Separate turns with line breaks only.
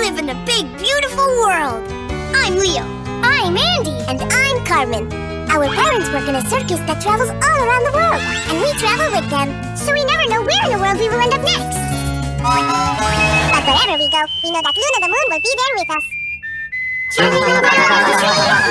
live in a big, beautiful world. I'm Leo. I'm Andy. And I'm Carmen. Our parents work in a circus that travels all around the world, and we travel with them, so we never know where in the world we will end up next. But wherever we go, we know that Luna the Moon will be there with us. Traveling all around the tree.